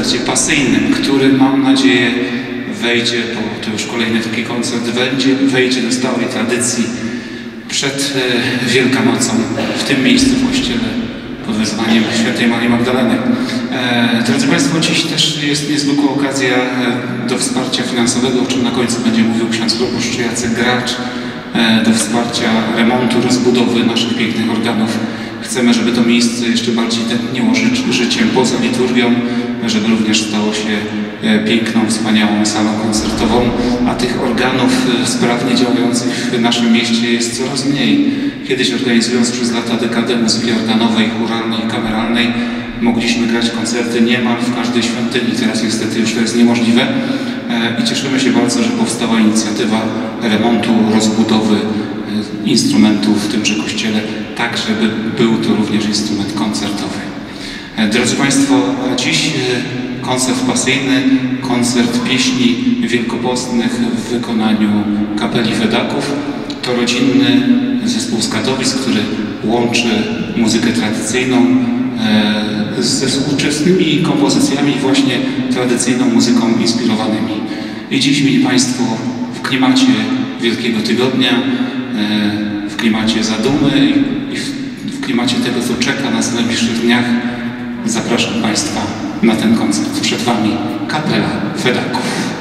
koncercie pasyjnym, który, mam nadzieję, wejdzie, bo to już kolejny taki koncert, wejdzie do stałej tradycji przed Wielkanocą w tym miejscu w kościele pod wezwaniem Świętej Marii Magdaleny. Drodzy Państwo, dziś też jest niezwykła okazja do wsparcia finansowego, o czym na końcu będzie mówił ksiądz proboszcz Jacek Gracz, do wsparcia remontu, rozbudowy naszych pięknych organów. Chcemy, żeby to miejsce jeszcze bardziej tętniło życiem poza liturgią, żeby również stało się piękną, wspaniałą salą koncertową, a tych organów sprawnie działających w naszym mieście jest coraz mniej. Kiedyś, organizując przez lata dekadę muzyki organowej, chóralnej, kameralnej, mogliśmy grać koncerty niemal w każdej świątyni. Teraz niestety już to jest niemożliwe i cieszymy się bardzo, że powstała inicjatywa remontu, rozbudowy instrumentów w tymże kościele, tak żeby był to również instrument koncertowy. Drodzy Państwo, dziś koncert pasyjny, koncert pieśni wielkopostnych w wykonaniu kapeli Fedaków. To rodzinny zespół z Katowic, który łączy muzykę tradycyjną ze współczesnymi kompozycjami, właśnie tradycyjną muzyką inspirowanymi. I dziś, mili Państwo, w klimacie Wielkiego Tygodnia, w klimacie zadumy i w klimacie tego, co czeka nas w najbliższych dniach, zapraszam Państwa na ten koncert. Przed Wami kapela Fedaków.